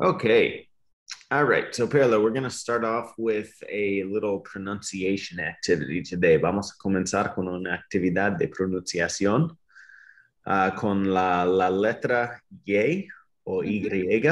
Okay. All right. So, Perla, we're going to start off with a little pronunciation activity today. Vamos a comenzar con una actividad de pronunciación con la letra Y o Y.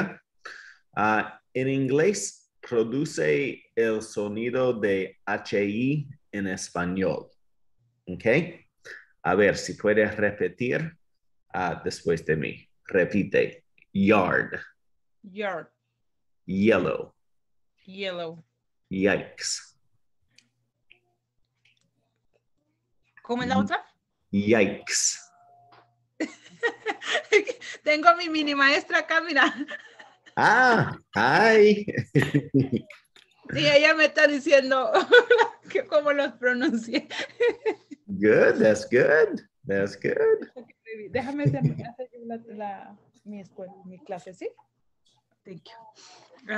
En inglés, produce el sonido de HI en español. ¿Ok? A ver si puedes repetir después de mí. Repite. Yard. Yard. Yellow. Yellow. Yikes. ¿Cómo es la otra? Yikes. Tengo a mi mini maestra acá, mira. Hi. Sí, ella me está diciendo que cómo los pronuncié. Good, that's good. That's good. Déjame hacer mi escuela, mi clase, ¿sí? Thank you.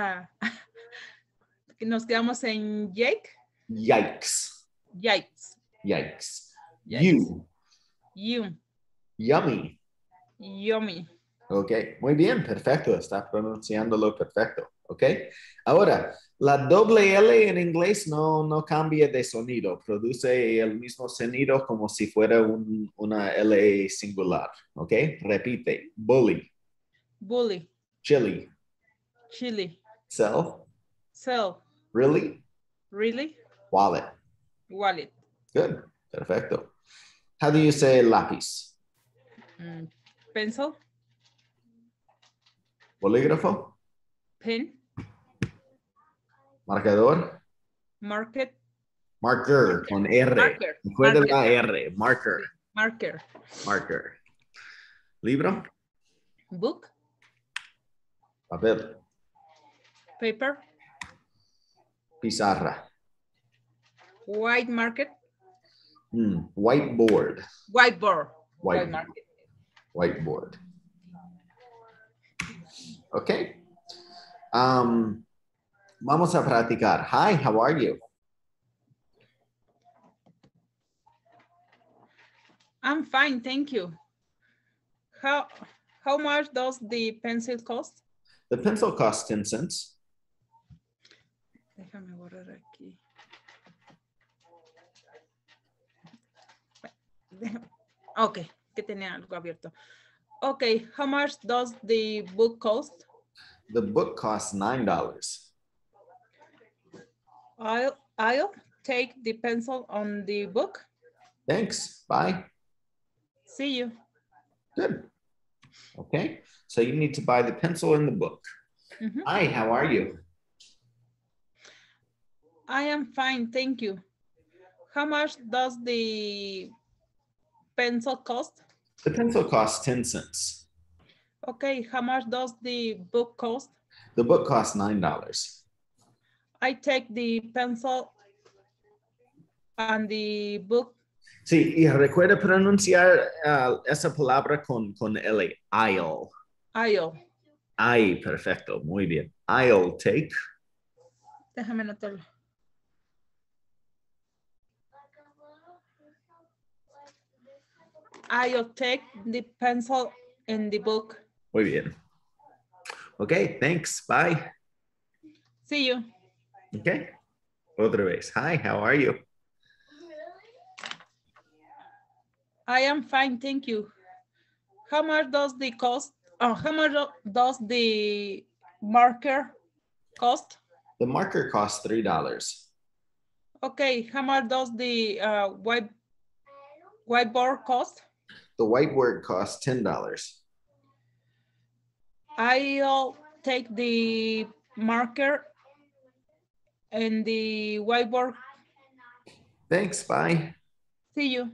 Nos quedamos en Jake. Yikes. Yikes. Yikes. Yikes. You. You. Yummy. Yummy. Ok, muy bien, perfecto. Está pronunciándolo perfecto. Ok. Ahora, la doble L en inglés no cambia de sonido. Produce el mismo sonido como si fuera una L singular. Ok. Repite. Bully. Bully. Chili. Chili. Cell. Cell. Really? Really? Wallet. Wallet. Good. Perfecto. How do you say lápiz? Pencil. Bolígrafo. Pen. Marcador. Market. Marker con R. Marker. Recuerda la R. Marker. Marker. Marker. Libro. Book. Papel. Paper. Pizarra. White market. Whiteboard. Whiteboard. White Whiteboard. market. Whiteboard. Ok. Vamos a practicar. Hi, how are you? I'm fine, thank you. How much does the pencil cost? The pencil costs 10 cents. Déjame borrar aquí. Ok, que tenía algo abierto. Okay, how much does the book cost? The book costs $9. I'll take the pencil on the book. Thanks. Bye. See you. Good. Okay. So you need to buy the pencil and the book. Hi, how are you? I am fine, thank you. How much does the pencil cost? The pencil costs 10 cents. Okay, how much does the book cost? The book costs $9. I take the pencil and the book. Sí, y recuerda pronunciar esa palabra con L. I'll. I'll. Ay, perfecto, muy bien. I'll take. Déjame anotarlo. I'll take the pencil and the book. Muy bien. Okay, thanks. Bye. See you. Okay. Otra vez. Hi, how are you? I am fine, thank you. How much does the cost? How much does the marker cost? The marker costs $3. Okay, how much does the whiteboard cost? The whiteboard costs $10. I'll take the marker and the whiteboard. Thanks, bye. See you.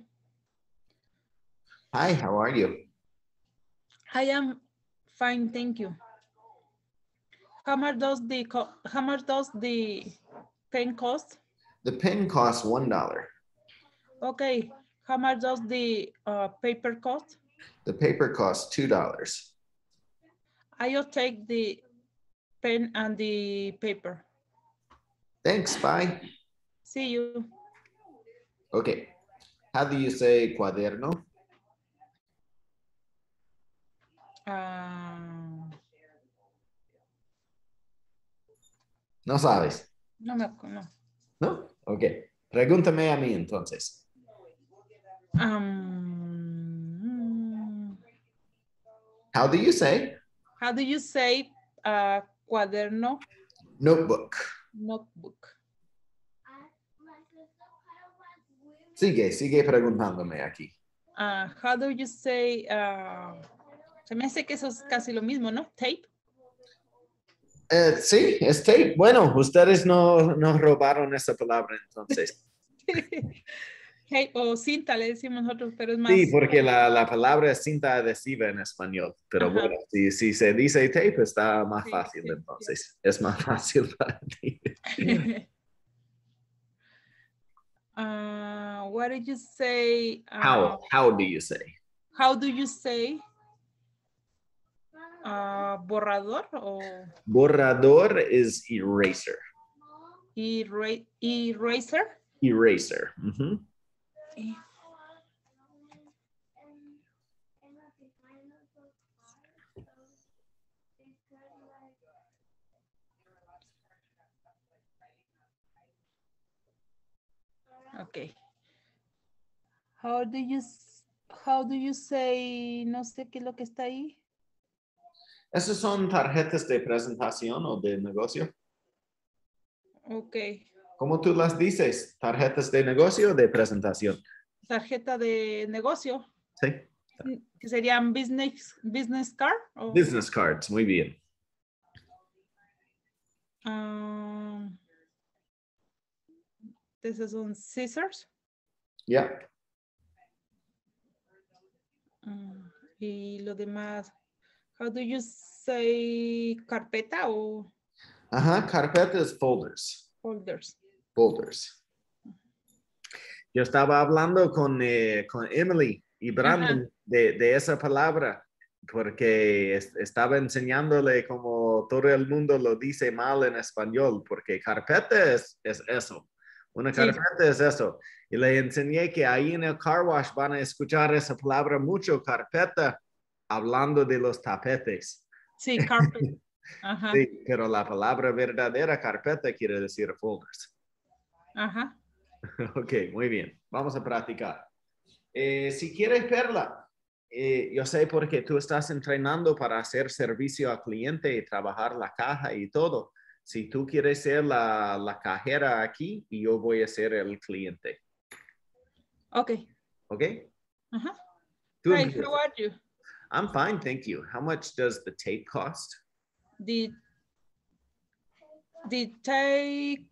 Hi, how are you? I am fine, thank you. How much does the pen cost? The pen costs $1. Okay, how much does the paper cost? The paper costs $2. I'll take the pen and the paper. Thanks, bye. See you. Okay, how do you say cuaderno? No sabes. No me acuerdo. ¿No? Ok. Pregúntame a mí entonces. How do you say? How do you say cuaderno? Notebook. Notebook. Sigue preguntándome aquí. How do you say? Se me hace que eso es casi lo mismo, ¿no? Tape. Sí, es tape. Bueno, ustedes no robaron esa palabra entonces. Tape o cinta le decimos nosotros, pero es más. Sí, porque la palabra es cinta adhesiva en español. Pero Ajá. bueno, si se dice tape está más Sí, fácil sí, entonces. Sí. Es más fácil para ti. What did you say? How do you say? How do you say? Borrador o Borrador is eraser. Eraser. Eraser. Uh-huh. Okay. How do you say? No sé qué es lo que está ahí. ¿Esas son tarjetas de presentación o de negocio? Okay. ¿Cómo tú las dices? ¿Tarjetas de negocio o de presentación? Tarjeta de negocio. Sí. Que serían business card. ¿O? Business cards, muy bien. This is on scissors. Yeah. Y lo demás. How do you say carpeta o Ajá, carpetas, folders. folders? Folders. Yo estaba hablando con Emily y Brandon de esa palabra porque estaba enseñándole cómo todo el mundo lo dice mal en español, porque carpeta es eso. Una carpeta es eso. Y le enseñé que ahí en el car wash van a escuchar esa palabra mucho, carpeta, hablando de los tapetes. Sí, carpet. Ajá. Sí, pero la palabra verdadera carpeta quiere decir folders. Ajá. Ok, muy bien. Vamos a practicar. Si quieres, Perla, yo sé porque tú estás entrenando para hacer servicio al cliente y trabajar la caja y todo. Si tú quieres ser la cajera aquí, y yo voy a ser el cliente. Ok. Ok? Ajá. Tú Hi, empiezas. how are you? I'm fine, thank you. How much does the tape cost? The tape,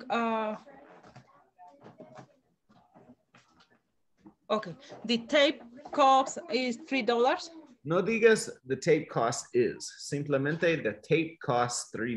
okay. The tape cost is $3. No digas the tape cost is. Simplemente the tape costs $3.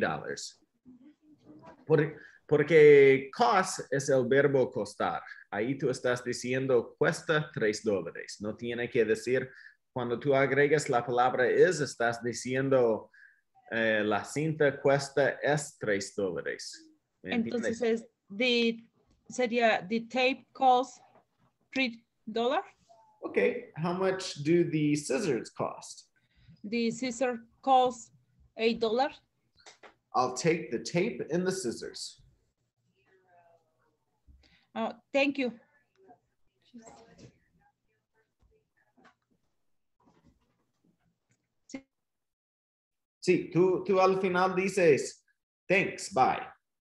Porque cost es el verbo costar. Ahí tú estás diciendo cuesta $3. No tiene que decir, cuando tú agregas la palabra is, estás diciendo la cinta cuesta es $3. Entonces sería the tape cost $3. Okay, how much do the scissors cost? The scissors cost $8. I'll take the tape and the scissors. Thank you. Sí, tú al final dices, thanks, bye.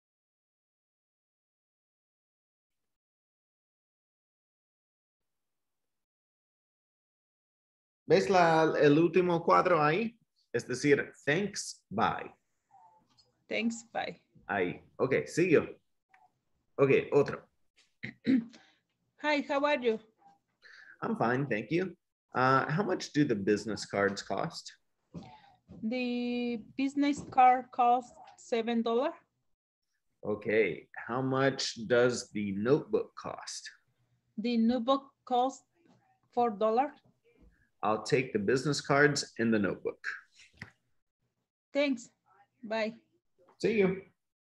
¿Ves el último cuadro ahí? Es decir, thanks, bye. Thanks, bye. Ahí. Ok, sigo. Ok, otro. Hi, how are you? I'm fine, thank you. How much do the business cards cost? The business card costs $7. Okay, how much does the notebook cost? The notebook costs $4. I'll take the business cards and the notebook. Thanks, bye. See you.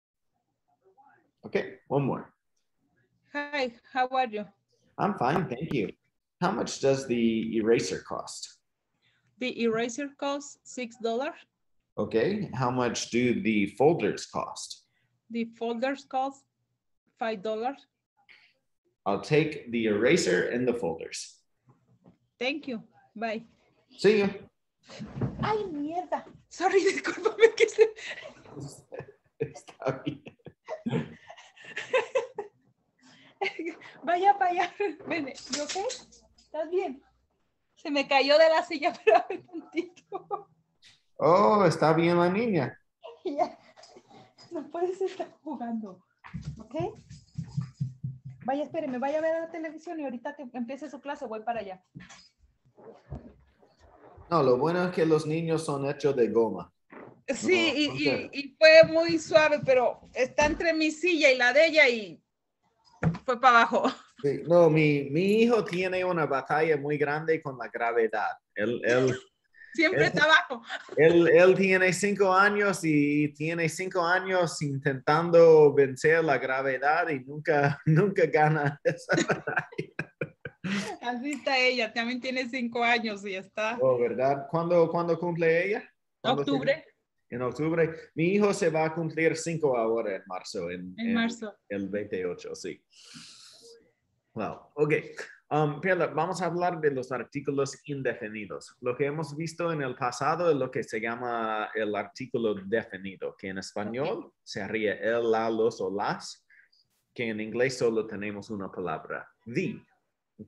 Okay, one more. Hi, how are you? I'm fine, thank you. How much does the eraser cost? The eraser costs $6. Okay, how much do the folders cost? The folders cost $5. I'll take the eraser and the folders. Thank you. Bye. See you. Ay, mierda. Sorry, discúlpame que se... Está bien. Vaya para allá. Ven, ¿you okay? ¿Estás bien? Se me cayó de la silla, pero a ver tantito. Oh, está bien la niña. Ya. No puedes estar jugando. ¿Ok? Vaya, espéreme, vaya a ver la televisión y ahorita que empiece su clase voy para allá. No, lo bueno es que los niños son hechos de goma. Sí, No, okay. y fue muy suave, pero está entre mi silla y la de ella y fue para abajo. Sí, no, mi hijo tiene una batalla muy grande con la gravedad. Siempre está abajo. Él tiene 5 años y tiene 5 años intentando vencer la gravedad y nunca gana esa batalla. Así está ella, también tiene 5 años y está. Oh, ¿verdad? ¿Cuándo cumple ella? Octubre. En octubre. Mi hijo se va a cumplir 5 ahora en marzo. En Marzo. El 28, sí. Wow, ok. Perla, vamos a hablar de los artículos indefinidos. Lo que hemos visto en el pasado es lo que se llama el artículo definido, que en español sería el, la, los o las, que en inglés solo tenemos una palabra, the. Ok.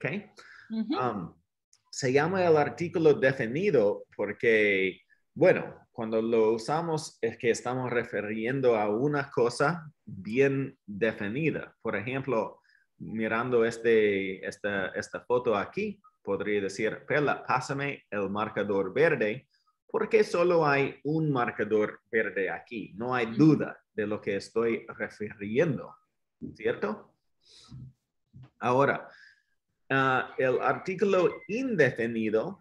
Se llama el artículo definido porque, bueno, cuando lo usamos es que estamos refiriendo a una cosa bien definida. Por ejemplo, mirando esta foto aquí, podría decir, Perla, pásame el marcador verde, porque solo hay un marcador verde aquí. No hay duda de lo que estoy refiriendo, ¿cierto? Ahora, el artículo indefinido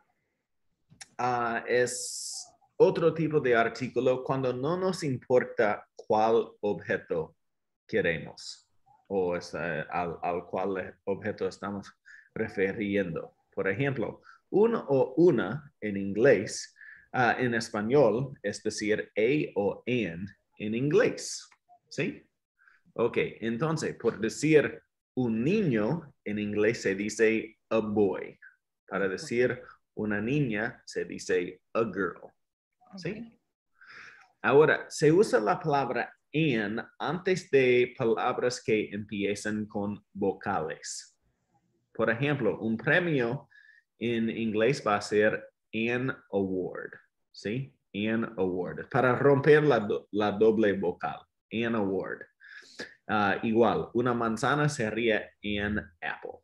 es otro tipo de artículo cuando no nos importa cuál objeto queremos o al cual objeto estamos refiriendo. Por ejemplo, un o una en inglés, en español, es decir, a o an en inglés. ¿Sí? Ok, entonces, por decir un niño, en inglés se dice a boy. Para decir una niña, se dice a girl. ¿Sí? Okay. Ahora, se usa la palabra an antes de palabras que empiezan con vocales. Por ejemplo, un premio en inglés va a ser an award. ¿Sí? An award. Para romper la doble vocal. An award. Igual, una manzana sería an apple.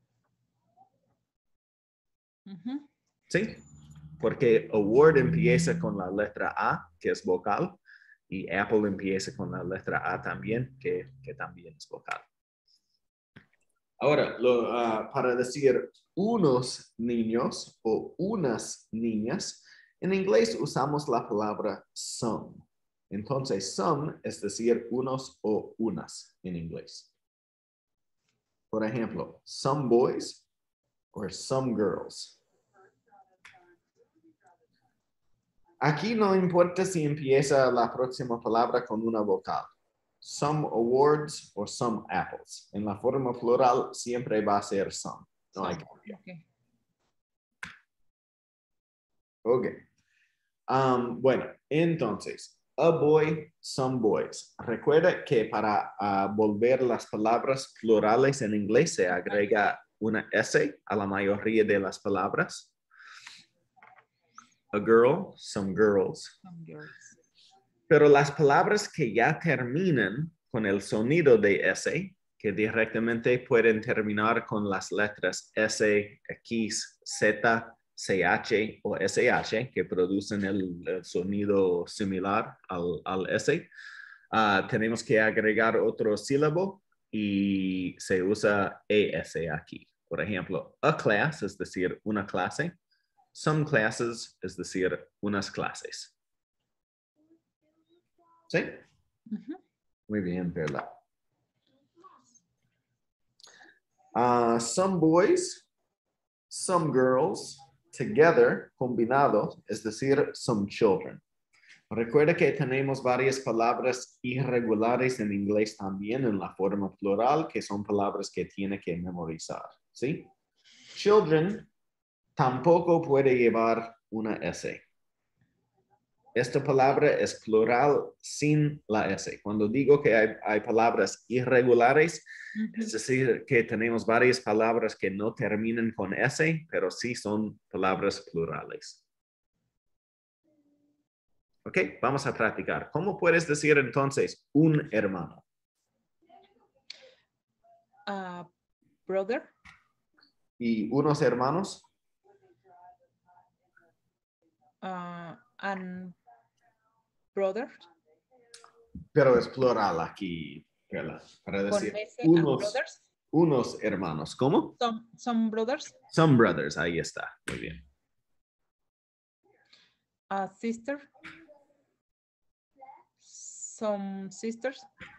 ¿Sí? Porque award empieza con la letra A, que es vocal, y apple empieza con la letra A también, que también es vocal. Ahora, para decir unos niños o unas niñas, en inglés usamos la palabra some. Entonces, some es decir unos o unas en inglés. Por ejemplo, some boys or some girls. Aquí no importa si empieza la próxima palabra con una vocal. Some awards or some apples. En la forma plural siempre va a ser some. No hay cambio. Ok. Bueno, entonces, a boy, some boys. Recuerda que para volver las palabras plurales en inglés se agrega una S a la mayoría de las palabras. A girl, some girls. Pero las palabras que ya terminan con el sonido de S, que directamente pueden terminar con las letras S, X, Z, CH o SH, que producen el sonido similar al S, tenemos que agregar otro sílabo y se usa ES aquí. Por ejemplo, a class, es decir, una clase. Some classes, es decir, unas clases. ¿Sí? Muy bien, Perla. Some boys, some girls, together, combinados, es decir, some children. Recuerda que tenemos varias palabras irregulares en inglés también en la forma plural, que son palabras que tiene que memorizar, ¿sí? Children tampoco puede llevar una S. Esta palabra es plural sin la S. Cuando digo que hay palabras irregulares, es decir, que tenemos varias palabras que no terminan con S, pero sí son palabras plurales. Ok, vamos a practicar. ¿Cómo puedes decir entonces un hermano? Brother. ¿Y unos hermanos? And brother. Pero es plural aquí, para decir unos hermanos. ¿Cómo? Some brothers. Some brothers, ahí está. Muy bien. A sister. Some sisters.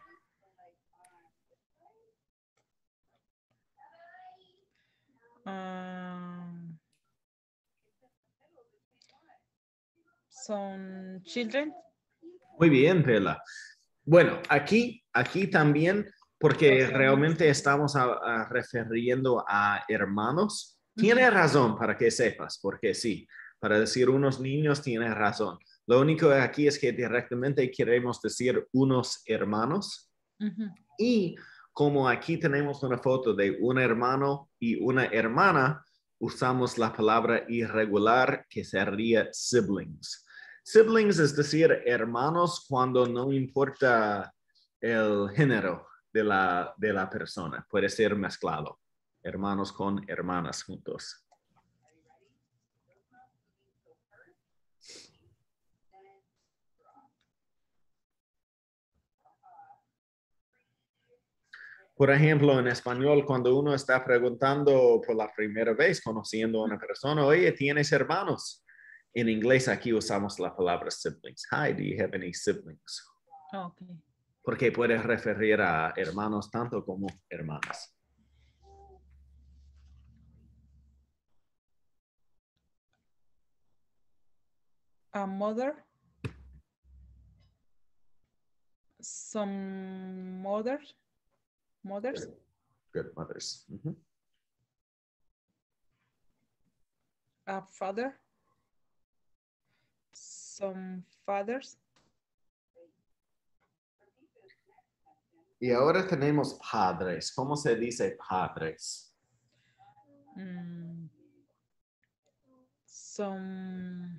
Some children. Muy bien, Pela. Bueno, aquí también, porque realmente estamos refiriendo a hermanos. Tiene razón para que sepas, porque sí, para decir unos niños tiene razón. Lo único aquí es que directamente queremos decir unos hermanos. Y como aquí tenemos una foto de un hermano y una hermana, usamos la palabra irregular que sería siblings. Siblings es decir, hermanos cuando no importa el género de la persona. Puede ser mezclado. Hermanos con hermanas juntos. Por ejemplo, en español, cuando uno está preguntando por la primera vez, conociendo a una persona, oye, ¿tienes hermanos? En inglés aquí usamos la palabra siblings. Hi, do you have any siblings? Okay. Porque puede referir a hermanos tanto como hermanas. A mother. Some mothers. Good mothers. A father. Some fathers. Y ahora tenemos padres. ¿Cómo se dice padres? Some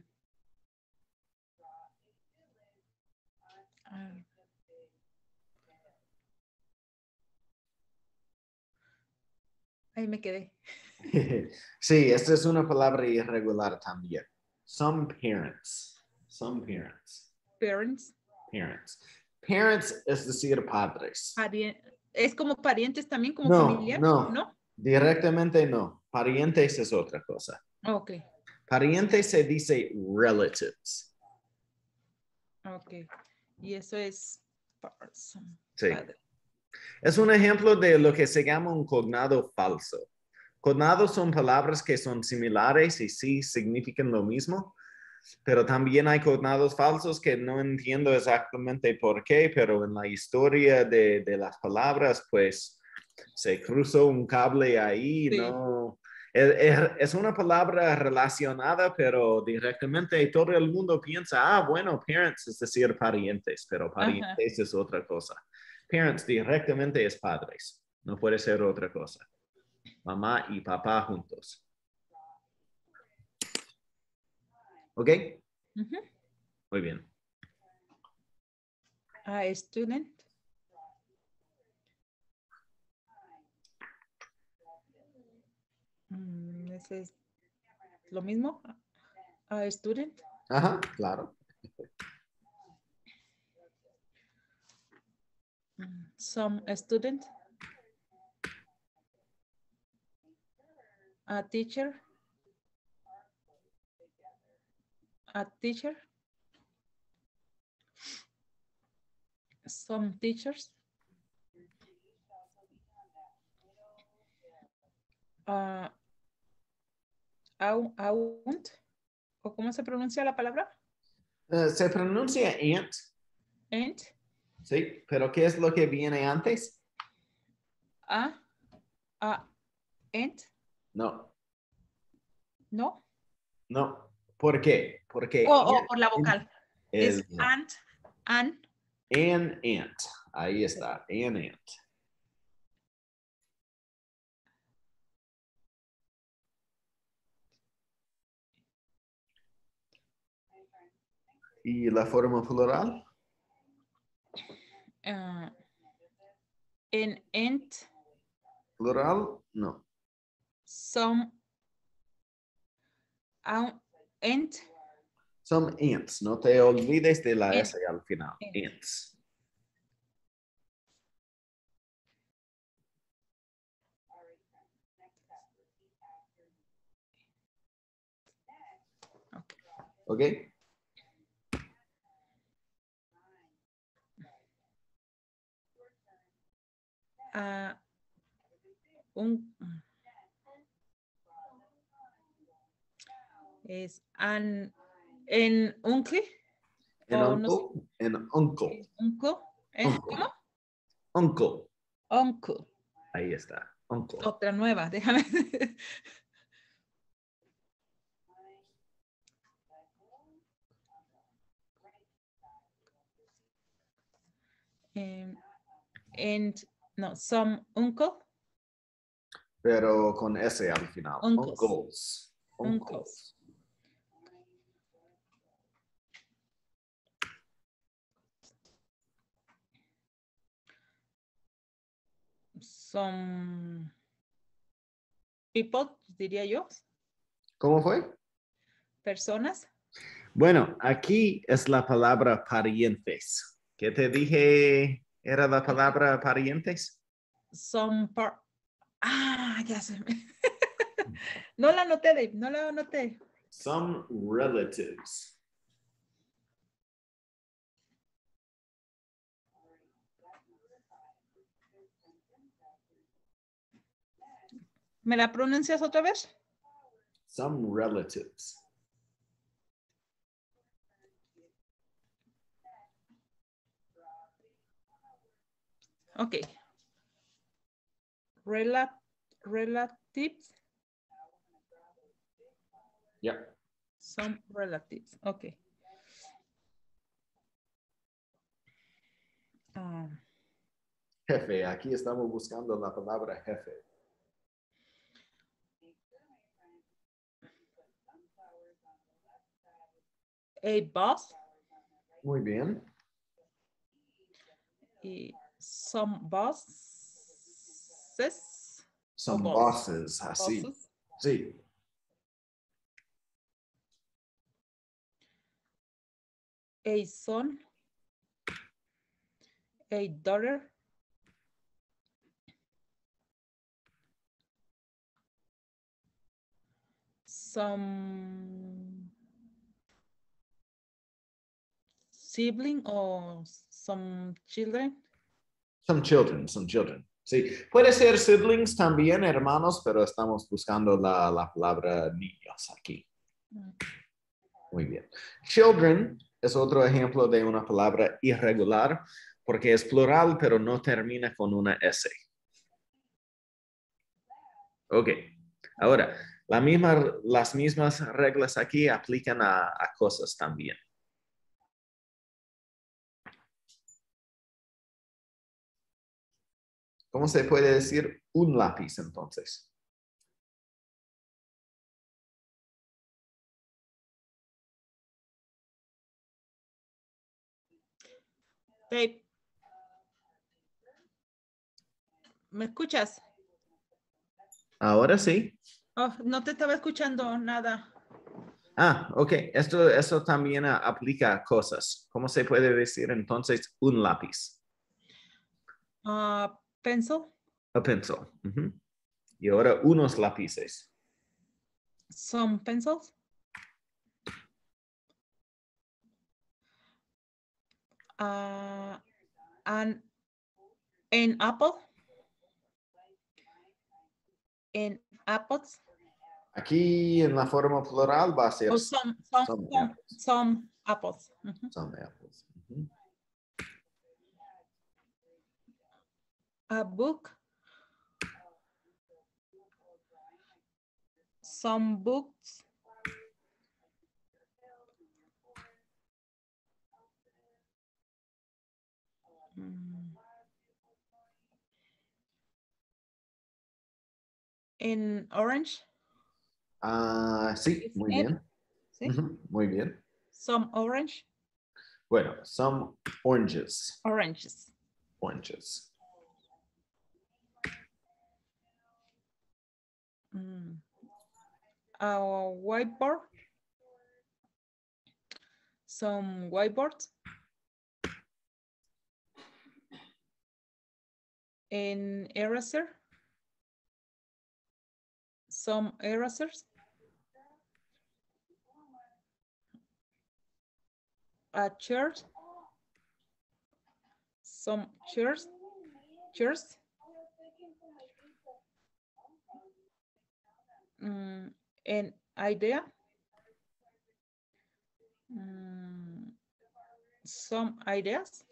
ahí me quedé. Sí, esta es una palabra irregular también. Some parents. Some parents. Parents. Parents. Parents es decir padres. ¿Es como parientes también, como familiar? No, directamente no. Parientes es otra cosa. Ok. Parientes se dice relatives. Ok. Y eso es... Sí. Padre. Es un ejemplo de lo que se llama un cognado falso. Cognados son palabras que son similares y sí significan lo mismo, pero también hay cognados falsos que no entiendo exactamente por qué, pero en la historia de las palabras, pues se cruzó un cable ahí, sí. No. Es una palabra relacionada, pero directamente todo el mundo piensa, bueno, parents es decir parientes, pero parientes es otra cosa. Parents directamente es padres, no puede ser otra cosa. Mamá y papá juntos. ¿Ok? Muy bien. A student. ¿Ese es lo mismo? A student. Ajá, claro. Some student. A teacher. A teacher. Some teachers. Aunt. ¿O cómo se pronuncia la palabra? Se pronuncia ant, And, ¿sí? Pero ¿qué es lo que viene antes? a, and, No, no. no. ¿Por qué? Porque O por la ant vocal. es Es and. an ant. Ahí está, an ant. ¿Y la forma plural? An ant. Plural, no. Some ant. Son ants, no te olvides de la Ant. S al final. Ant. Ants. Okay. ¿Ok? Un es en uncle En o no sé, uncle, en uncle. uncle, Uncle. ¿cómo? Uncle. Uncle. Ahí está. Uncle. Otra nueva, déjame. And no, some uncle, Pero con S al final. uncles, Uncles. uncles. Uncles. Some people, diría yo, ¿Cómo fue? personas. Bueno, aquí es la palabra parientes. ¿Qué te dije era la palabra parientes? Some ya se me. No la anoté, Dave, no la anoté. Some relatives. ¿Me la pronuncias otra vez? Some relatives. Ok. Relatives. Yeah. Some relatives. Ok. Jefe. Aquí estamos buscando la palabra jefe. A boss. Muy bien. Y some bosses. Some boss. bosses. Así. Bosses. Sí. A son. A daughter. Some sibling or some children. Some children, some children. Sí, puede ser siblings también, hermanos, pero estamos buscando la palabra niños aquí. Muy bien. Children es otro ejemplo de una palabra irregular porque es plural, pero no termina con una S. Ok. Ahora, las mismas reglas aquí aplican a cosas también. ¿Cómo se puede decir un lápiz entonces? Babe. ¿Me escuchas? Ahora sí. Oh, no te estaba escuchando nada. Ah, ok. Eso también aplica a cosas. ¿Cómo se puede decir entonces un lápiz? Pencil. A pencil. Ujú. Y ahora unos lápices. Some pencils. An apple. En apples. Aquí en la forma plural va a ser Oh, some apples. some Apples. Mhm. Some apples. Mhm. A book. Some books. In orange. Sí, muy It, bien. ¿sí? Ujú, muy bien. Some orange. Bueno, some oranges. Oranges. Oranges. A whiteboard. Some whiteboards. An eraser. Some erasers. A chair. Some chairs. Chairs. An idea. Some ideas.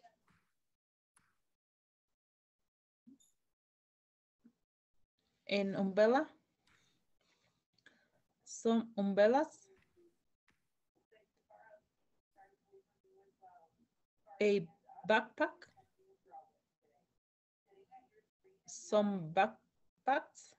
An umbrella. Some umbrellas. A backpack. Some backpacks.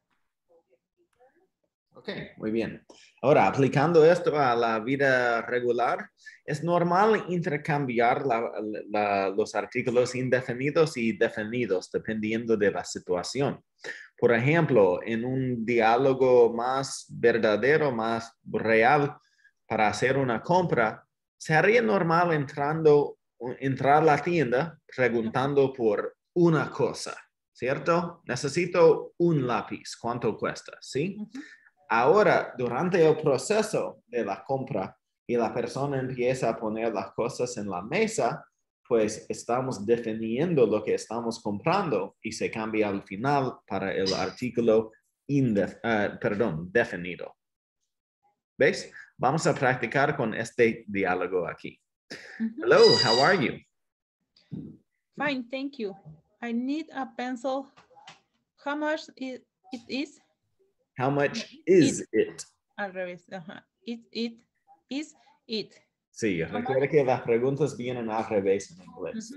Ok, muy bien. Ahora, aplicando esto a la vida regular, es normal intercambiar los artículos indefinidos y definidos dependiendo de la situación. Por ejemplo, en un diálogo más verdadero, más real, para hacer una compra, sería normal entrar a la tienda preguntando por una cosa, ¿cierto? Necesito un lápiz, ¿cuánto cuesta? ¿Sí? Ahora, durante el proceso de la compra y la persona empieza a poner las cosas en la mesa, pues estamos definiendo lo que estamos comprando y se cambia al final para el artículo definido. ¿Ves? Vamos a practicar con este diálogo aquí. Hello, how are you? Fine, thank you. I need a pencil. How much it is? How much is it? Al revés. Is it. Sí, recuerda que las preguntas vienen al revés en inglés.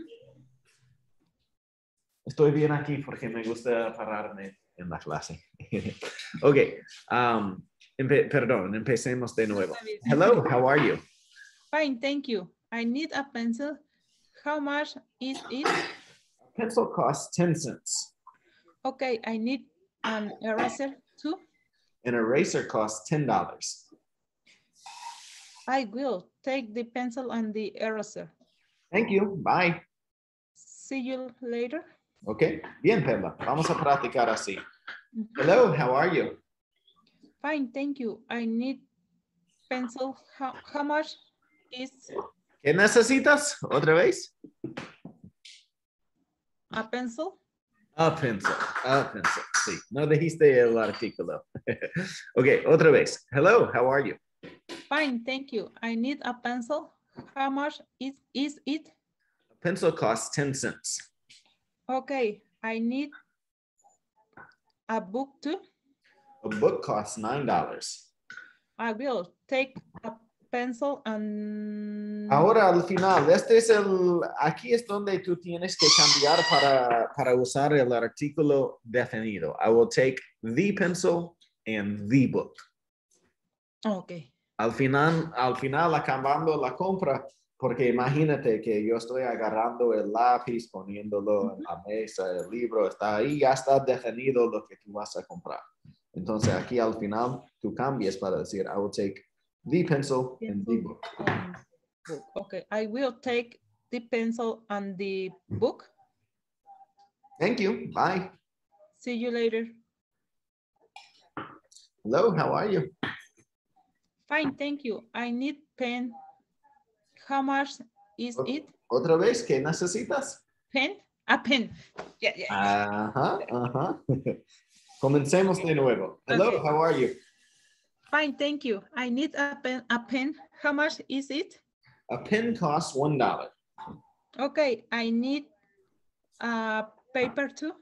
Estoy bien aquí porque me gusta pararme en la clase. Ok, perdón, empecemos de nuevo. Hello, how are you? Fine, thank you. I need a pencil. How much is it? A pencil costs 10 cents. Okay, I need an eraser too. An eraser costs $10. I will take the pencil and the eraser. Thank you, bye. See you later. Ok, bien, Perla. Vamos a practicar así. Hello, how are you? Fine, thank you. I need pencil. How much is? ¿Qué necesitas? ¿Otra vez? A pencil. A pencil, sí. No dijiste el artículo. Ok, otra vez. Hello, how are you? Fine, thank you. I need a pencil. How much is it? A pencil costs 10 cents. Okay, I need a book too. A book costs $9. I will take a pencil and... Ahora al final, aquí es donde tú tienes que cambiar para usar el artículo definido. I will take the pencil and the book. Okay. Al final acabando la compra, porque imagínate que yo estoy agarrando el lápiz, poniéndolo en la mesa, el libro está ahí, ya está definido lo que tú vas a comprar. Entonces aquí al final tú cambias para decir, I will take the pencil and the book. Okay, I will take the pencil and the book. Thank you, bye. See you later. Hello, how are you? Fine, thank you. I need pen. How much is it? ¿Otra vez? ¿Qué necesitas? Pen? A pen. Yeah. Ajá. Comencemos de nuevo. Hello, Okay. how are you? Fine, thank you. I need a pen. How much is it? A pen costs $1. Okay, I need paper too.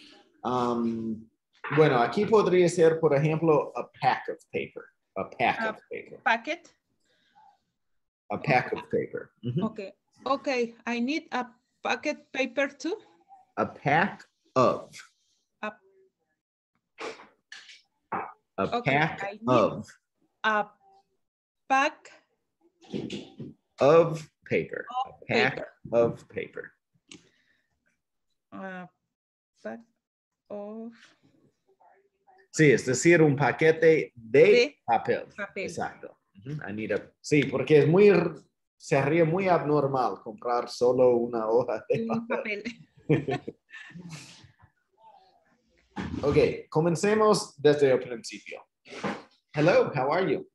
Bueno, aquí podría ser, por ejemplo, a pack of paper. A pack of paper. Packet. A pack of paper. Mhm. Okay. Okay, I need a packet paper too. A pack of. A, Okay, pack I need of. a pack Of paper. of A pack paper. of paper. Pack of Sí, es decir, un paquete de papel. papel. Exacto. I need a, sí, porque es muy, sería muy abnormal comprar solo una hoja de Un papel. papel. Ok, comencemos desde el principio. Hello, how are you?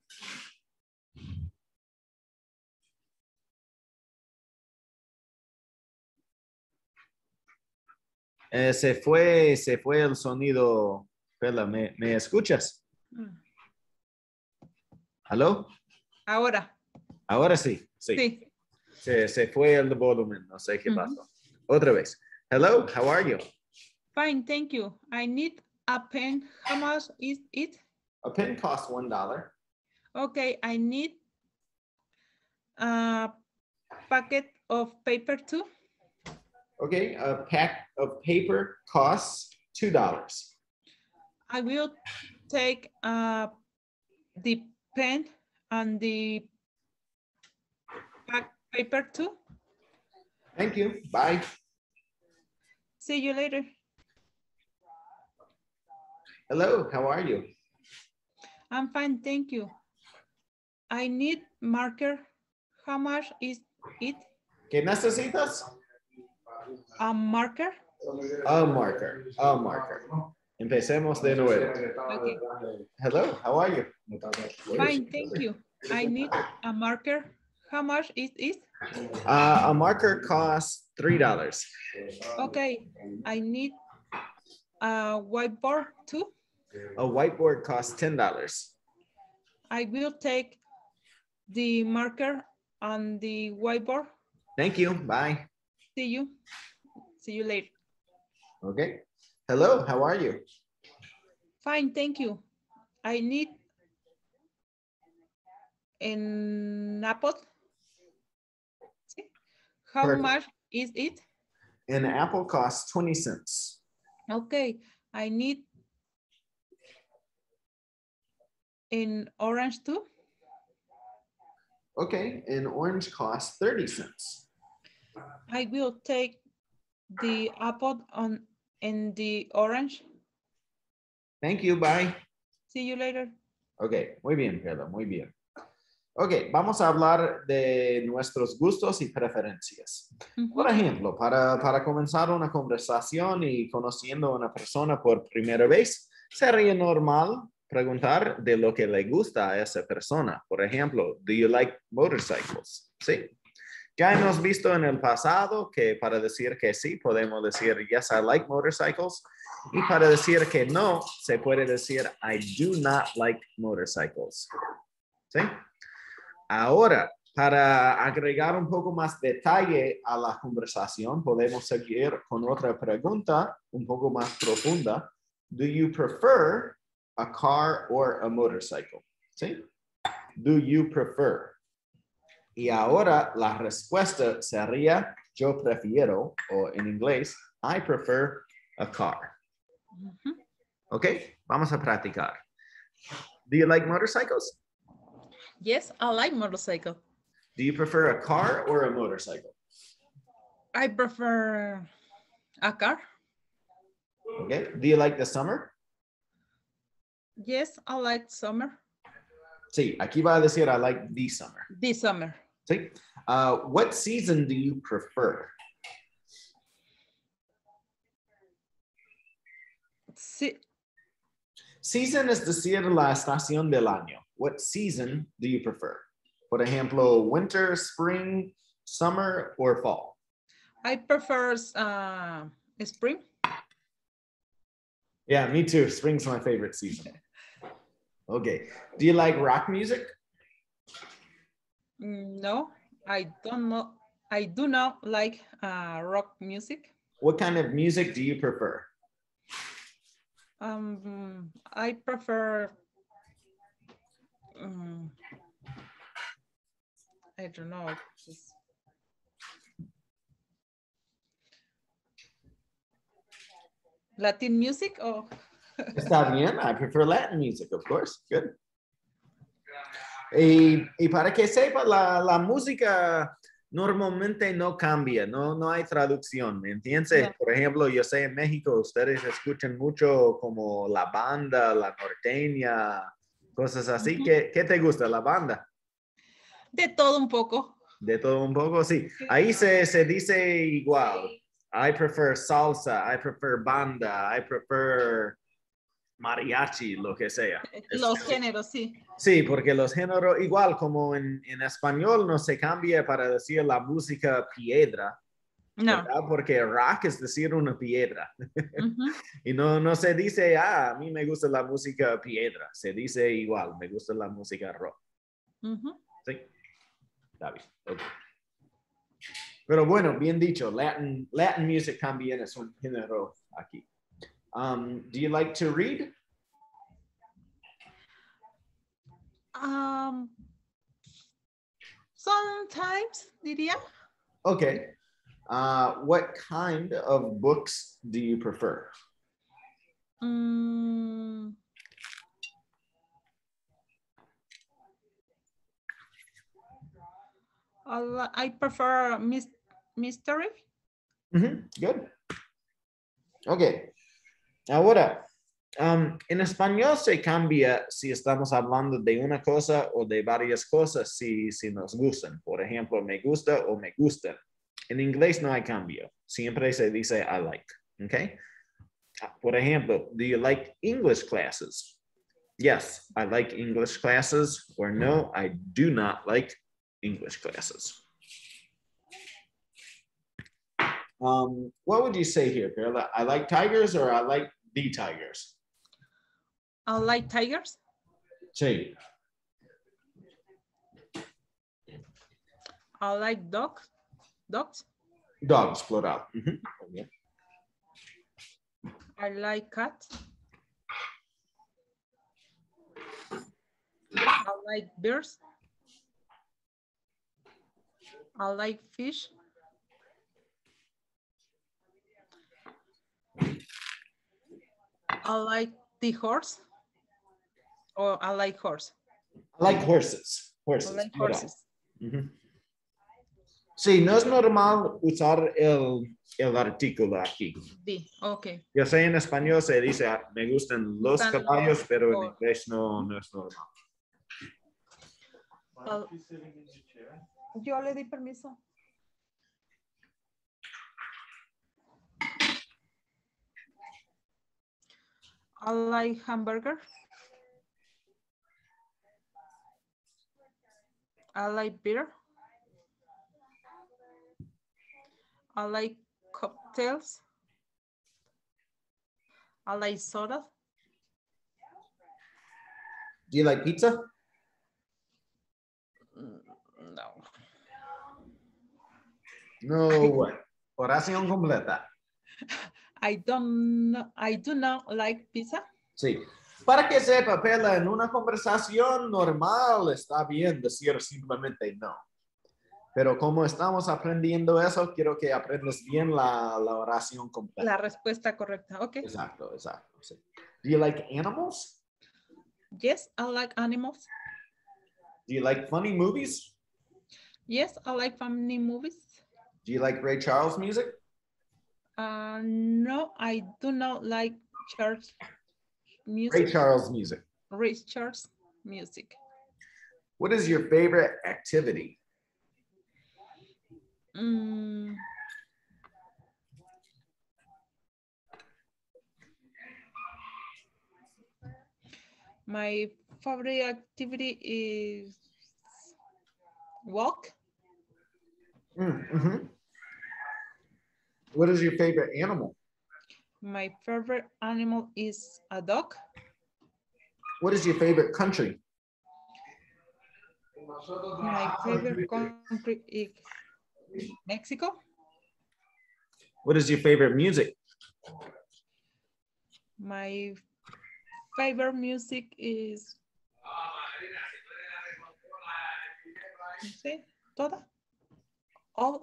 Se fue el sonido. Pela, ¿me escuchas? ¿Aló? Ahora. Ahora sí, sí. Sí. Se fue el volumen, no sé qué pasó. Otra vez. Hello, how are you? Fine, thank you. I need a pen. How much is it? A pen costs $1. Okay, I need a packet of paper too. Okay, a pack of paper costs $2. I will take the pen and the paper too. Thank you. Bye. See you later. Hello, how are you? I'm fine, thank you. I need marker. How much is it? ¿Qué necesitas? A marker? A marker. A marker. Empecemos de nuevo. Okay. Hello, how are you? Fine, thank you. I need a marker. How much is it? A marker costs $3. Okay, I need a whiteboard too. A whiteboard costs $10. I will take the marker and the whiteboard. Thank you. Bye. See you. See you later. Okay. Hello, how are you? Fine, thank you. I need an apple. How Perfect. much is it? An apple costs 20 cents. Okay, I need an orange too. Okay, an orange costs 30 cents. I will take the apple and the orange. Thank you, bye. See you later. Ok, muy bien, Pedro, muy bien. Ok, vamos a hablar de nuestros gustos y preferencias. Por ejemplo, para comenzar una conversación y conociendo a una persona por primera vez, sería normal preguntar de lo que le gusta a esa persona. Por ejemplo, do you like motorcycles? Sí. Ya hemos visto en el pasado que para decir que sí, podemos decir yes, I like motorcycles. Y para decir que no, se puede decir I do not like motorcycles. ¿Sí? Ahora, para agregar un poco más detalle a la conversación, podemos seguir con otra pregunta un poco más profunda. Do you prefer a car or a motorcycle? ¿Sí? Do you prefer? Y ahora la respuesta sería yo prefiero, o en inglés, I prefer a car. Ok, vamos a practicar. Do you like motorcycles? Yes, I like motorcycle. Do you prefer a car or a motorcycle? I prefer a car. Okay, do you like the summer? Yes, I like summer. Sí, aquí va a decir I like the summer. This summer. Sí. What season do you prefer? Sí. Season es decir la estación del año. What season do you prefer? Por ejemplo, winter, spring, summer, or fall? I prefer spring. Yeah, me too. Spring's my favorite season. Okay. Do you like rock music? No. I don't know. I do not like rock music. What kind of music do you prefer? I prefer. I don't know. Latin music or Está bien. I prefer Latin music, of course. Good. Y para que sepa, la música normalmente no cambia, no hay traducción, ¿me entiendes? No. Por ejemplo, yo sé en México ustedes escuchan mucho como la banda, la norteña, cosas así. ¿Qué te gusta, la banda? De todo un poco. De todo un poco, sí. Ahí se dice igual. I prefer salsa, I prefer banda, I prefer mariachi, lo que sea. Los géneros, sí. Sí, porque los géneros, igual como en español no se cambia para decir la música piedra, No. ¿verdad? Porque rock es decir una piedra. Y no se dice, a mí me gusta la música piedra. Se dice igual, me gusta la música rock. Sí, está bien. Okay. Pero bueno, bien dicho, Latin music también es un género aquí. Do you like to read? Sometimes, diría. Okay. What kind of books do you prefer? I prefer mystery. Good. Okay. Ahora, en español se cambia si estamos hablando de una cosa o de varias cosas si nos gustan. Por ejemplo, me gusta o me gustan. En inglés no hay cambio. Siempre se dice I like. Okay. Por ejemplo, do you like English classes? Yes, I like English classes. Or no, I do not like English classes. What would you say here, Perla? I like tigers or I like the tigers? I like tigers. Sí. I like dogs. Dogs, plural. I like cats. I like birds. I like fish. I like the horse. Or I like horse. I like horses. I like horses. Sí, no es normal usar el artículo aquí. Okay. Yo sé en español se dice me gustan los caballos, pero en inglés no es normal. Yo le di permiso. I like hamburger. I like beer. I like cocktails. I like soda. Do you like pizza? No. No. Oración completa. I do not like pizza. Sí. Para que sepa, Pela, en una conversación normal está bien decir simplemente no. Pero como estamos aprendiendo eso, quiero que aprendas bien la oración completa. La respuesta correcta, ok. Exacto. Sí. Do you like animals? Yes, I like animals. Do you like funny movies? Yes, I like funny movies. Do you like Ray Charles music? No, I do not like church music. Ray Charles music. Ray Charles music. What is your favorite activity? My favorite activity is walk. What is your favorite animal? My favorite animal is a dog. What is your favorite country? My favorite country is Mexico. What is your favorite music? My favorite music is, no sé, toda. All.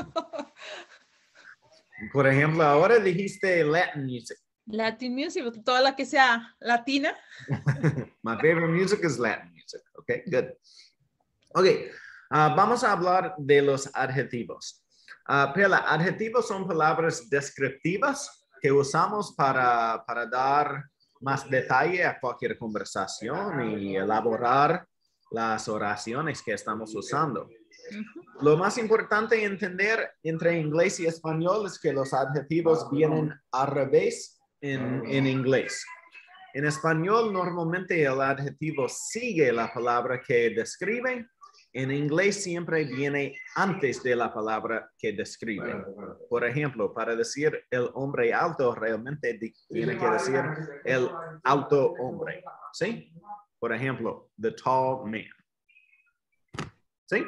Por ejemplo, ahora dijiste Latin music. Latin music, toda la que sea latina. My favorite music is Latin music. Okay, good. Okay, vamos a hablar de los adjetivos. Pela, adjetivos son palabras descriptivas que usamos para dar más detalle a cualquier conversación y elaborar las oraciones que estamos usando. Lo más importante entender entre inglés y español es que los adjetivos vienen al revés en inglés. En español, normalmente el adjetivo sigue la palabra que describe. En inglés siempre viene antes de la palabra que describe. Por ejemplo, para decir el hombre alto, realmente tiene que decir el alto hombre. ¿Sí? Por ejemplo, the tall man. ¿Sí?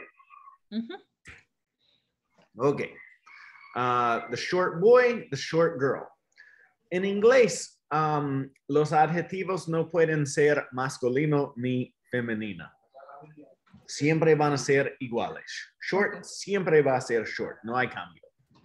Ok. The short boy, the short girl. En inglés, los adjetivos no pueden ser masculino ni femenino. Siempre van a ser iguales. Short siempre va a ser short, no hay cambio.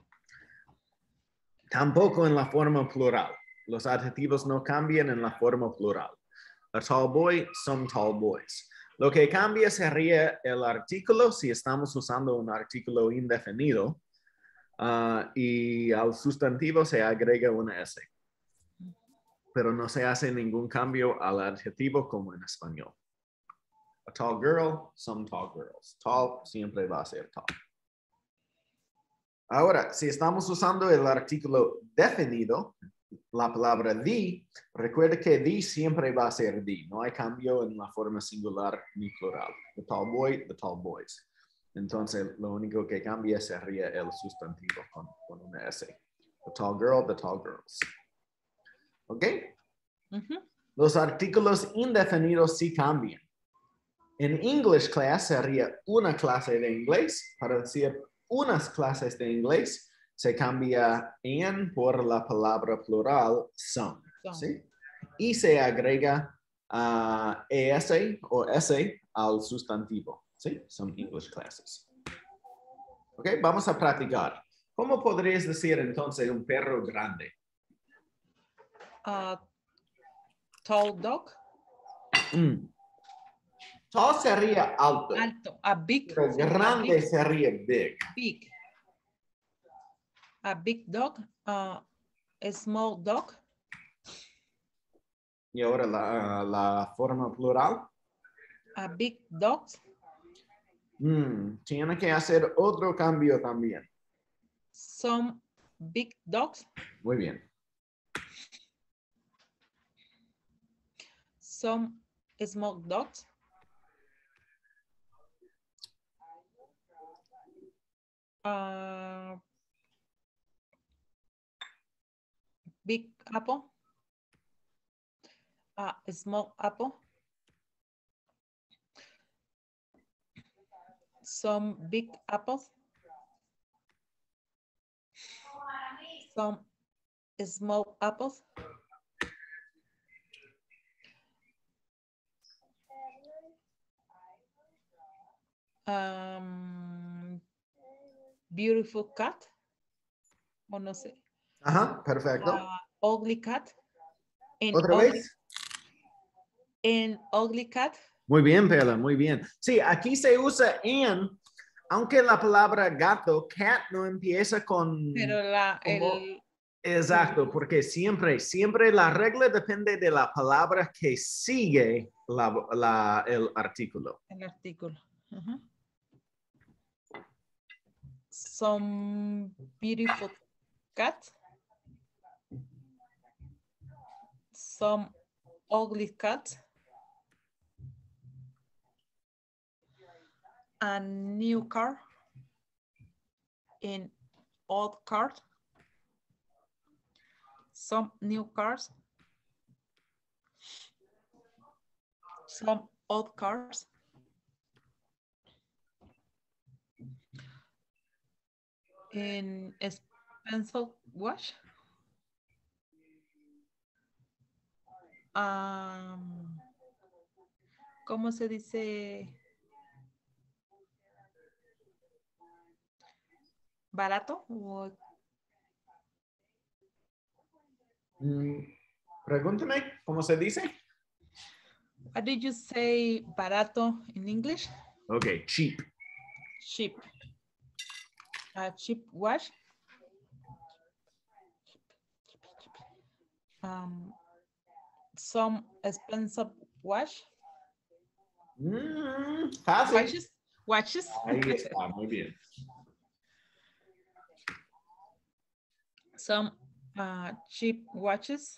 Tampoco en la forma plural. Los adjetivos no cambian en la forma plural. A tall boy, some tall boys. Lo que cambia sería el artículo si estamos usando un artículo indefinido y al sustantivo se agrega una S. Pero no se hace ningún cambio al adjetivo como en español. A tall girl, some tall girls. Tall siempre va a ser tall. Ahora, si estamos usando el artículo definido, la palabra the, recuerda que the siempre va a ser the. No hay cambio en la forma singular ni plural. The tall boy, the tall boys. Entonces, lo único que cambia sería el sustantivo con una S. The tall girl, the tall girls. ¿Ok? Los artículos indefinidos sí cambian. En English class sería una clase de inglés. Para decir unas clases de inglés, se cambia en por la palabra plural some. ¿Sí? Y se agrega ES o S al sustantivo. ¿Sí? Some English classes. Ok, vamos a practicar. ¿Cómo podrías decir entonces un perro grande? Tall dog. Tall sería alto. Alto. A big. Pero grande sería big. Big. A big dog. A small dog. Y ahora la forma plural. A big dog. Tiene que hacer otro cambio también. Some big dogs. Muy bien. Some small dogs. Big apple. A small apple. Some big apples. Some small apples. Beautiful cat. O no sé. Ajá, perfecto. Ugly cat. ¿Otra vez? An ugly cat. Muy bien, Pela, muy bien. Sí, aquí se usa an, aunque la palabra gato, cat, no empieza con... Pero Exacto, porque siempre la regla depende de la palabra que sigue el artículo. El artículo. Some beautiful cat. Some ugly cat. A new car. An old car. Some new cars. Some old cars. En expensive wash. ¿Cómo se dice? ¿Barato? Pregúntame, ¿cómo se dice? What did you say barato in English? Okay, cheap. Cheap. Cheap wash. Some expensive wash. Fácil. Watches. Watches. Ahí está, muy bien. Some cheap watches.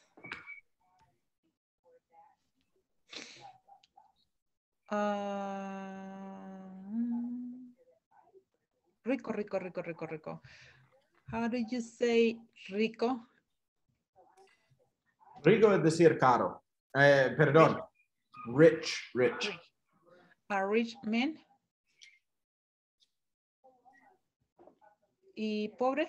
Rico, rico, rico, rico, rico. How do you say rico? Rico es decir caro. Perdón. Rich, rich. A rich man. ¿Y pobre?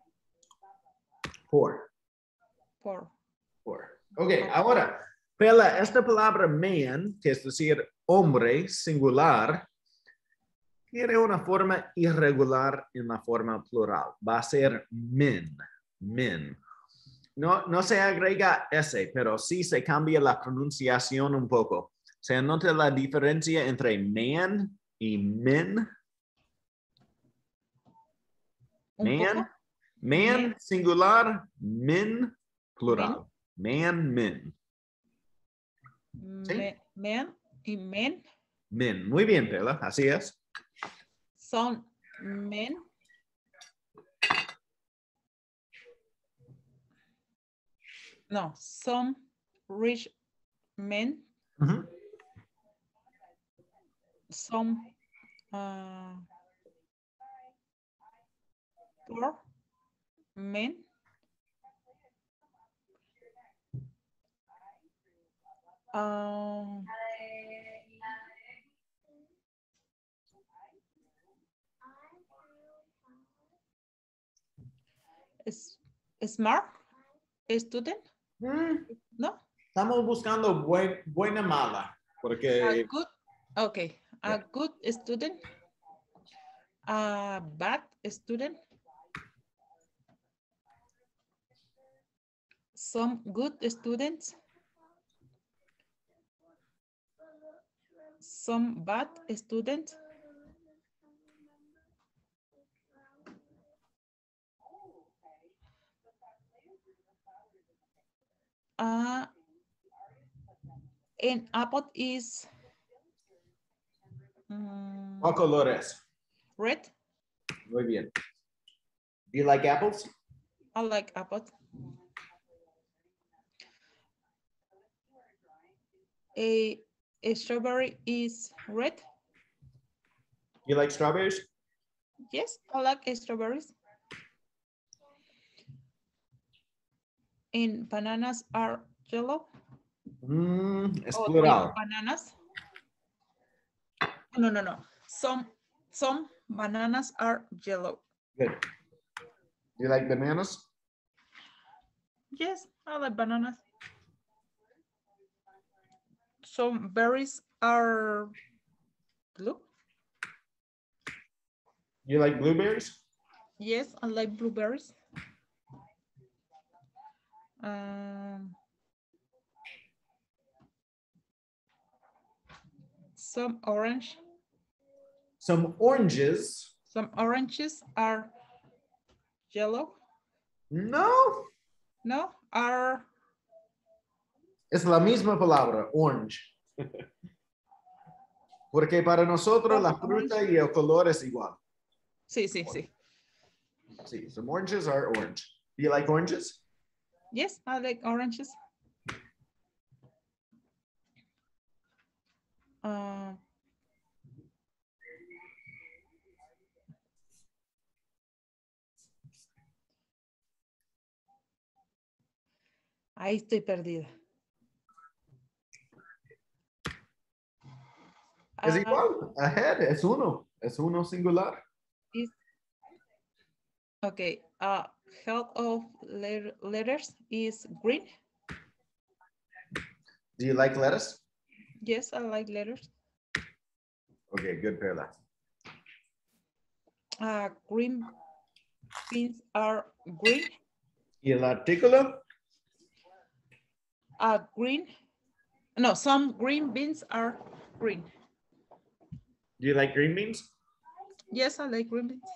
Poor. Poor. Poor. Ok, ahora, Pela, esta palabra man, que es decir hombre, singular, tiene una forma irregular en la forma plural. Va a ser men, men. No se agrega S, pero sí se cambia la pronunciación un poco. ¿Se nota la diferencia entre man y men? Man, man singular, men plural. Man, men. ¿Sí? Man y men. Men. Muy bien, Pela, así es. Son men. No, some rich men. Some poor men. Smart student. No. Estamos buscando buena mala, porque... A good student. A bad student. Some good students. Some bad students. And apple is ¿Cuál color es? red. Muy bien. Do you like apples? I like apples. A strawberry is red. You like strawberries? Yes, I like strawberries. And bananas are yellow. Es plural. Bananas. No. Some bananas are yellow. Good. Do you like bananas? Yes, I like bananas. Some berries are blue. You like blueberries? Yes, I like blueberries. Some orange. Some oranges. Some oranges are yellow. No. No, are... Es la misma palabra, orange. Porque para nosotros la fruta y el color es igual. Sí. Sí, some oranges are orange. Do you like oranges? Yes, I like oranges. Ahí estoy perdida. Es igual, ahead, es uno singular. Okay. Health of letters is green. Do you like lettuce? Yes, I like letters. Okay, good, Perla. Green beans are green. ¿Y el artículo? Green. No, some green beans are green. Do you like green beans? Yes, I like green beans.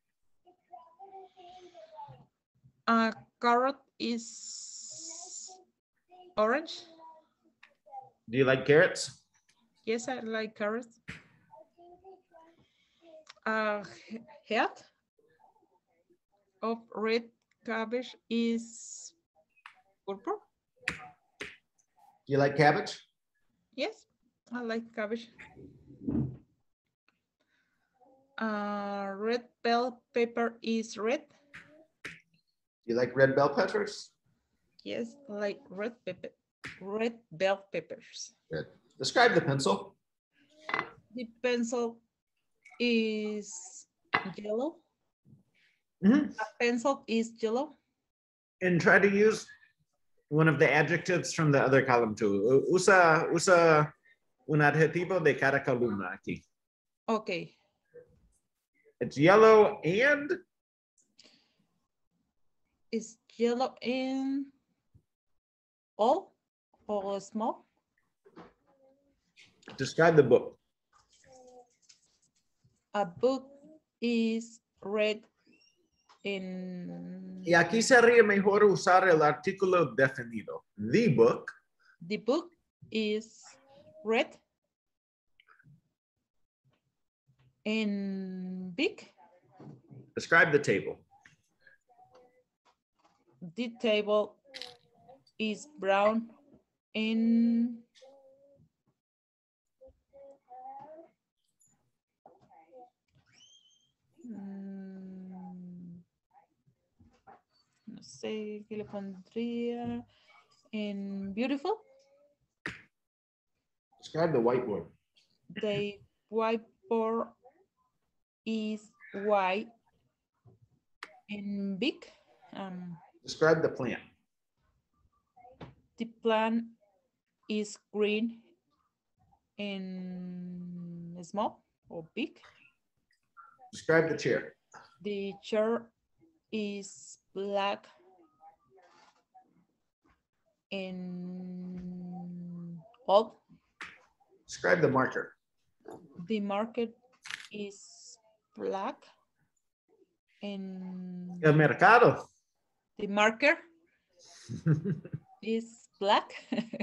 Carrot is orange. Do you like carrots? Yes, I like carrots. Head of red cabbage is purple. Do you like cabbage? Yes, I like cabbage. Red bell pepper is red. Do you like red bell peppers? Yes, I like red bell peppers. Good. Describe the pencil. The pencil is yellow. Mm-hmm. A pencil is yellow. And try to use one of the adjectives from the other column too. Usa un adjetivo de cada columna aquí. Okay. It's yellow and? Is yellow in all or small? Describe the book. A book is red in... Y aquí sería mejor usar el artículo definido. The book. The book is red in big. Describe the table. The table is brown in no sé qué le pondría en beautiful. Describe the whiteboard. The whiteboard is white and big. Describe the plant. The plant is green and small or big. Describe the chair. The chair is black and old. Describe the marker. The marker is black and El mercado. the marker is black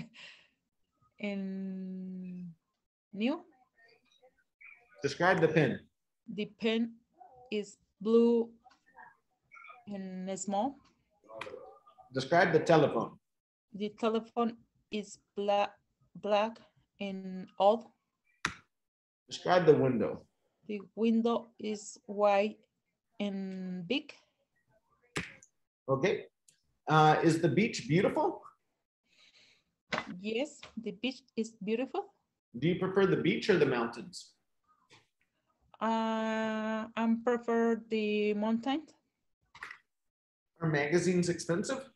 and new. Describe the pen. The pen is blue and small. Describe the telephone. The telephone is black and old. Describe the window. The window is white and big. Okay. Is the beach beautiful? Yes, the beach is beautiful. Do you prefer the beach or the mountains? I prefer the mountain. Are magazines expensive?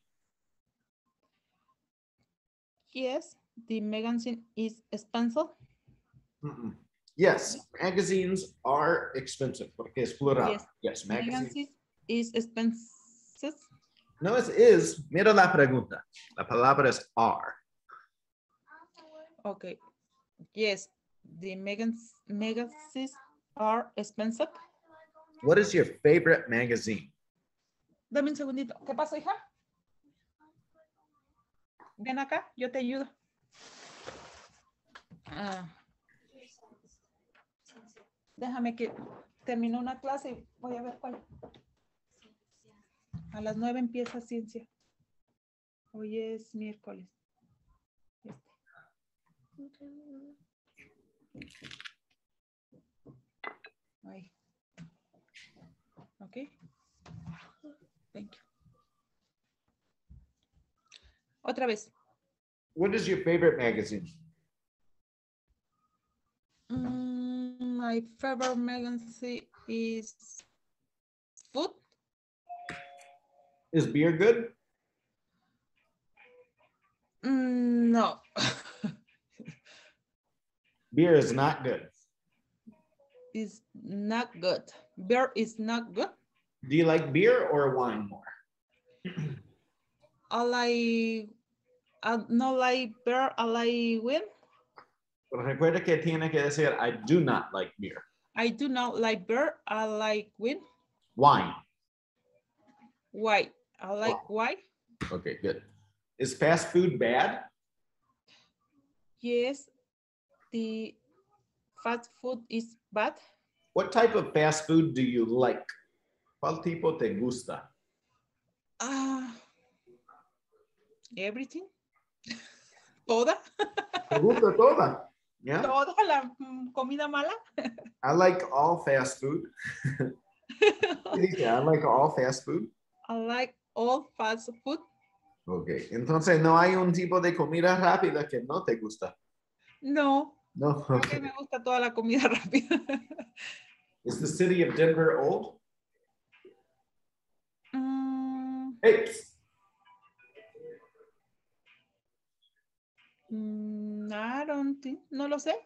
Yes, the magazine is expensive. Mm-mm. Yes, magazines are expensive porque es plural. Yes, Yes, magazines. magazine is expensive. No es is. Mira la pregunta. La palabra es are. Okay. Yes, the magazines are expensive. What is your favorite magazine? Dame un segundito. ¿Qué pasó, hija? Ven acá, yo te ayudo. Déjame que termino una clase y voy a ver cuál. A las 9 empieza ciencia. Hoy es miércoles. Ahí. Ok. Thank you. Otra vez. What is your favorite magazine? My favorite magazine is food. Is beer good? No. Beer is not good. It's not good. Beer is not good. Do you like beer or wine more? I no like beer, I like wine. Pero recuerda que tiene que decir, I do not like beer. I do not like beer, I like wine. Wine. Why? I like why? Okay, good. Is fast food bad? Yes, the fast food is bad. What type of fast food do you like? ¿Cuál tipo te gusta? Everything. Toda. ¿Te gusta toda? Yeah. Toda la comida mala. I like all fast food. I like all fast food. I like all fast food. Okay, entonces no hay un tipo de comida rápida que no te gusta. No. No. Creo que me gusta toda la comida rápida. Is the city of Denver old? Hey. I don't think, no lo sé.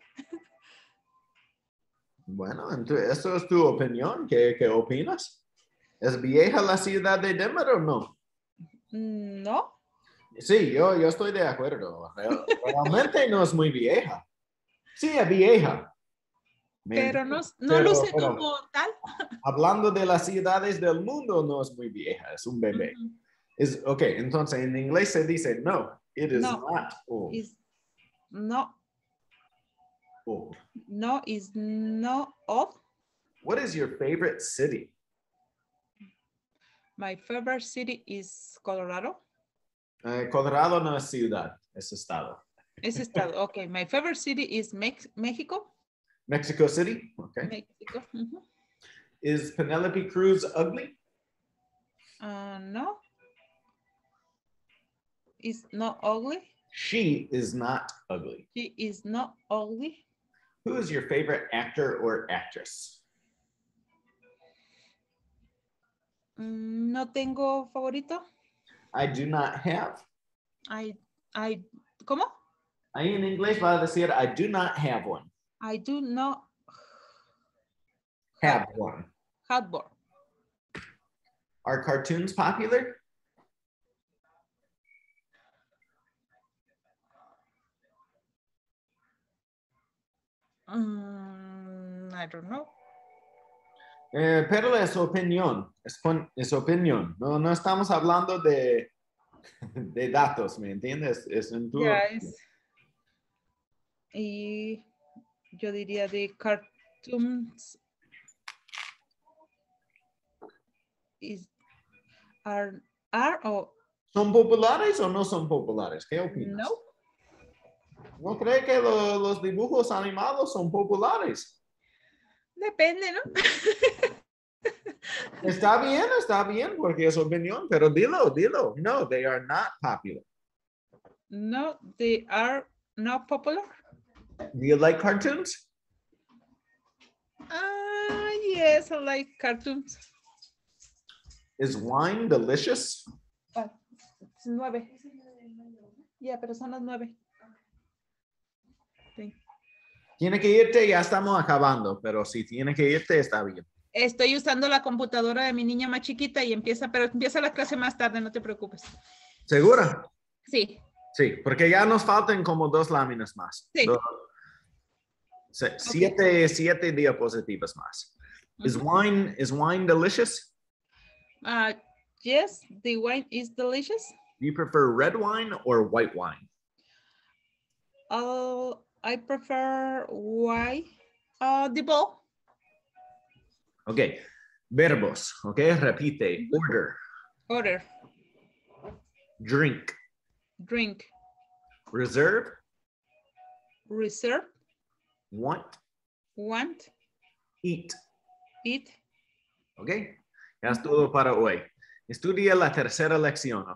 Bueno, entonces, ¿eso es tu opinión? ¿Qué opinas? ¿Es vieja la ciudad de Denver o no? No. Sí, yo estoy de acuerdo. Realmente no es muy vieja. Sí, es vieja. Pero no luce como tal. Hablando de las ciudades del mundo, no es muy vieja, es un bebé. Ok, entonces en inglés se dice no, it is not old. No. Old. No is not old. What is your favorite city? My favorite city is Colorado. Colorado no es ciudad, es estado. Es estado. Okay, my favorite city is Mexico. Mexico City? Okay. Mexico. Is Penelope Cruz ugly? No. It's not ugly. She is not ugly. She is not ugly. Who is your favorite actor or actress? No tengo favorito. I do not have. ¿Cómo? Ahí en inglés va a decir I do not have one. I do not have one. Have one. Are cartoons popular? I don't know. Pero es opinión, es opinión. No estamos hablando de datos, ¿me entiendes? Es en tu... Y yo diría de cartoons are o... ¿Son populares o no son populares? ¿Qué opinas? No. ¿No cree que los dibujos animados son populares? Depende, ¿no? Está bien, porque es opinión, pero dilo. No, they are not popular. No, they are not popular. Do you like cartoons? Yes, I like cartoons. Is wine delicious? 9. Ya, pero son las 9. Sí. Tiene que irte, ya estamos acabando, pero si tiene que irte, está bien. Estoy usando la computadora de mi niña más chiquita y empieza la clase más tarde, no te preocupes. ¿Segura? Sí. Sí, porque ya nos faltan como 2 láminas más. Sí. 7 diapositivas más. Is wine delicious? Yes, the wine is delicious. Do you prefer red wine or white wine? I prefer white. The bowl. Okay. Verbos. Okay. Repite. Order. Order. Drink. Drink. Reserve. Reserve. Want. Want. Eat. Eat. Okay. Ya es todo para hoy. Estudia la tercera lección.